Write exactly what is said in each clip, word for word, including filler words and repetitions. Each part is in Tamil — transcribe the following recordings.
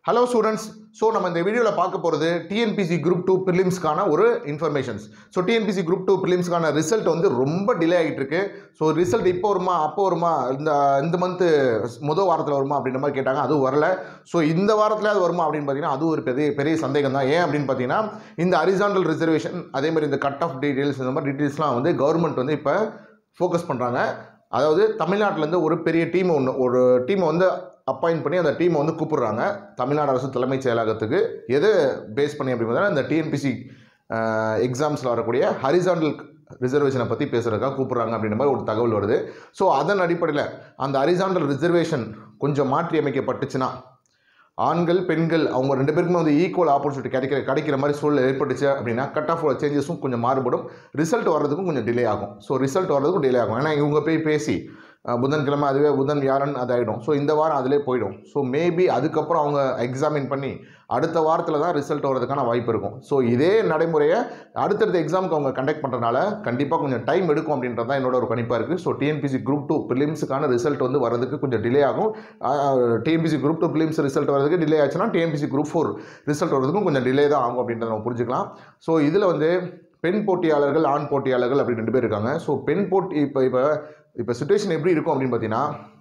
Hello students, so நம்ம இந்த வீடியோல பார்க்க போறது T N P C Group two prelims கான ஒரு informations. So T N P C Group two prelims கான ரிசல்ட் வந்து ரொம்ப டிலே ஆகிட்டு இருக்கு. ஸோ ரிசல்ட் இப்போ வருமா அப்போ வருமா இந்த இந்த மந்த் முதல் வாரத்தில் வருமா அப்படின்ற மாதிரி கேட்டாங்க. அதுவும் வரல. ஸோ இந்த வாரத்தில் அது வருமா அப்படின்னு பார்த்தீங்கன்னா அது ஒரு பெரிய பெரிய சந்தேகம் தான். ஏன் அப்படின்னு பார்த்தீங்கன்னா இந்த ஹரிசாண்டல் ரிசர்வேஷன் அதே மாதிரி இந்த கட் ஆஃப் டீடைல்ஸ் இந்த மாதிரி டீடைல்ஸ்லாம் வந்து கவர்மெண்ட் வந்து இப்போ ஃபோக்கஸ் பண்ணுறாங்க. அதாவது தமிழ்நாட்டிலேருந்து ஒரு பெரிய டீம் ஒன்று ஒரு டீமை வந்து அப்பாயிண்ட் பண்ணி அந்த டீமை வந்து கூப்பிடுறாங்க தமிழ்நாடு அரசு தலைமைச் செயலகத்துக்கு. எது பேஸ் பண்ணி அப்படின்னு பார்த்தீங்கன்னா இந்த டிஎன்பிசி எக்ஸாம்ஸில் வரக்கூடிய ஹரிசாண்டல் ரிசர்வேஷனை பற்றி பேசுகிறதுக்காக கூப்பிட்றாங்க அப்படின்ற மாதிரி ஒரு தகவல் வருது. ஸோ அதன் அடிப்படையில் அந்த ஹரிசாண்டல் ரிசர்வேஷன் கொஞ்சம் மாற்றி அமைக்கப்பட்டுச்சுன்னா ஆண்கள் பெண்கள் அவங்க ரெண்டு பேருக்குமே வந்து ஈக்குவல் ஆப்பர்ச்சுனிட்டி கிடைக்கிற கிடைக்கிற மாதிரி சூழல் ஏற்பட்டுச்சு அப்படின்னா கட் ஆஃப் சேஞ்சஸும் கொஞ்சம் மாறுபடும். ரிசல்ட் வர்றதுக்கும் கொஞ்சம் டிலே ஆகும். ஸோ ரிசல்ட் வர்றதுக்கும் டிலே ஆகும். ஏன்னா இவங்க போய் பேசி புதன்கிழமை அதுவே புதன் வியாழன் அது ஆகிடும். ஸோ இந்த வாரம் அதிலே போயிடும். ஸோ மேபி அதுக்கப்புறம் அவங்க எக்ஸாமின் பண்ணி அடுத்த வாரத்தில் தான் ரிசல்ட் வரதுக்கான வாய்ப்பு இருக்கும். ஸோ இதே நடைமுறையை அடுத்தடுத்த எக்ஸாமுக்கு அவங்க கண்டக்ட் பண்ணுறதுனால கண்டிப்பாக கொஞ்சம் டைம் எடுக்கும் அப்படின்றது தான் என்னோட ஒரு கணிப்பாக இருக்குது. ஸோ டிஎன்பிசி குரூப் டூ பிலிம்ஸுக்கான ரிசல்ட் வந்து வரதுக்கு கொஞ்சம் டிலே ஆகும். TNPSC group two prelims result வரதுக்கு டிலே ஆச்சுன்னா டிஎன்பிசி குரூப் ஃபோர் ரிசல்ட் வரதுக்கும் கொஞ்சம் டிலே தான் ஆகும் அப்படின்றத நம்ம புரிஞ்சுக்கலாம். ஸோ இதில் வந்து பெண் போட்டியாளர்கள் ஆண் போட்டியாளர்கள் அப்படி ரெண்டு பேர் இருக்காங்க. ஸோ பெண் போட்டி இப்போ இப்போ இப்போ சிச்சுவேஷன் எப்படி இருக்கும் அப்படின்னு பார்த்தீங்கன்னா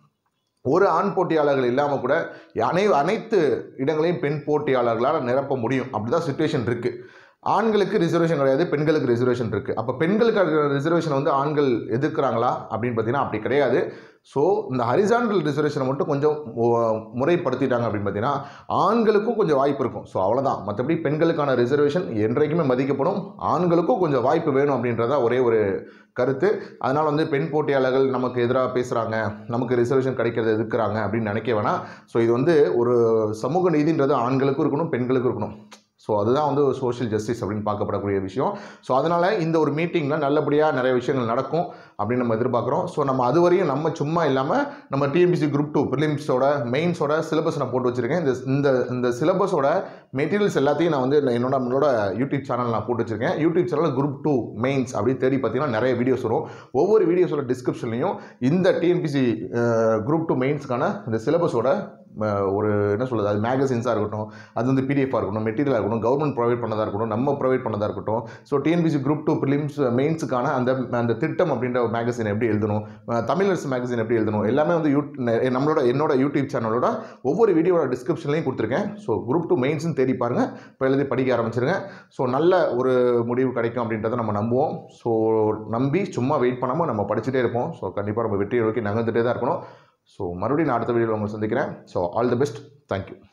ஒரு ஆண் போட்டியாளர்கள் இல்லாமல் கூட அனை அனைத்து இடங்களையும் பெண் போட்டியாளர்களால் நிரப்ப முடியும். அப்படி தான் சிச்சுவேஷன் இருக்குது. ஆண்களுக்கு ரிசர்வேஷன் கிடையாது, பெண்களுக்கு ரிசர்வேஷன் இருக்குது. அப்போ பெண்களுக்கு ரிசர்வேஷன் வந்து ஆண்கள் எதிர்க்கிறாங்களா அப்படின்னு பார்த்தீங்கன்னா அப்படி கிடையாது. ஸோ இந்த ஹரிசாண்டல் ரிசர்வேஷனை மட்டும் கொஞ்சம் முறைப்படுத்திட்டாங்க அப்படின்னு பார்த்தீங்கன்னா ஆண்களுக்கும் கொஞ்சம் வாய்ப்பு இருக்கும். ஸோ அவ்வளோதான். மற்றபடி பெண்களுக்கான ரிசர்வேஷன் என்றைக்குமே மதிக்கப்படும். ஆண்களுக்கும் கொஞ்சம் வாய்ப்பு வேணும் அப்படின்றதா ஒரே ஒரு கருத்து. அதனால் வந்து பெண் போட்டியாளர்கள் நமக்கு எதிராக பேசுகிறாங்க, நமக்கு ரிசர்வேஷன் கிடைக்கிறது எதிர்க்கிறாங்க அப்படின்னு நினைக்க வேணாம். ஸோ இது வந்து ஒரு சமூக நீதின்றது ஆண்களுக்கும் இருக்கணும் பெண்களுக்கும் இருக்கணும். ஸோ அதுதான் வந்து சோஷியல் ஜஸ்டிஸ் அப்படின்னு பார்க்கப்படக்கூடிய விஷயம். ஸோ அதனால் இந்த ஒரு மீட்டிங்கில் நல்லபடியாக நிறைய விஷயங்கள் நடக்கும் அப்படின்னு நம்ம எதிர்பார்க்குறோம். ஸோ நம்ம அது வரையும் நம்ம சும்மா இல்லாமல் நம்ம டிஎன்பிசி குரூப் டூ ப்ரிலிம்ஸோட மெயின்ஸோட சிலபஸ் நான் போட்டு வச்சுருக்கேன். இந்த இந்த இந்த சிலபஸோட மெட்டீரியல்ஸ் எல்லாத்தையும் நான் வந்து என்னோட நம்மளோட யூடியூப் சேனல் நான் போட்டு வச்சுருக்கேன். யூடியூப் சேனலில் குரூப் டூ மெயின்ஸ் அப்படின்னு தேடி பார்த்தீங்கன்னா நிறைய வீடியோஸ் வரும். ஒவ்வொரு வீடியோஸோட டிஸ்கிரிப்ஷன்லையும் இந்த டிஎன்பிசி குரூப் டூ மெயின்ஸ்க்கான இந்த சிலபஸோட ஒரு என்ன சொல்கிறது அது மேகசின்ஸாக இருக்கட்டும், அது வந்து பிடிஎஃபாக இருக்கட்டும், மெட்டீரியலாக இருக்கட்டும், கவர்மெண்ட் ப்ரொவைட் பண்ணதாக இருக்கட்டும், நம்ம ப்ரொவைட் பண்ணதாக இருக்கட்டும். So TNPSC group two prelims மெயின்ஸுக்கான அந்த அந்த திட்டம் அப்படின்ற ஒரு மேகசின் எப்படி எழுதணும், தமிழரசு மேகசின் எப்படி எழுதணும் எல்லாமே வந்து யூ நம்மளோட என்னோட யூடியூப் சேனலோட ஒவ்வொரு வீடியோட டிஸ்கிரிப்ஷன்லையும் கொடுத்துருக்கேன். ஸோ குரூப் டூ மெயின்ஸ்னு தேடி பாருங்கள். இப்போ எழுதி படிக்க ஆரம்பிச்சிருங்க. ஸோ நல்ல ஒரு முடிவு கிடைக்கும் அப்படின்றத நம்ம நம்புவோம். ஸோ நம்பி சும்மா வெயிட் பண்ணாமல் நம்ம படிச்சுட்டே இருப்போம். ஸோ கண்டிப்பாக நம்ம வெற்றியை நோக்கி நகர்ந்துகிட்டே தான் இருக்கணும். ஸோ மறுபடியும் நான் அடுத்த வீடியோவில் உங்களை சந்திக்கிறேன். So all the best. Thank you.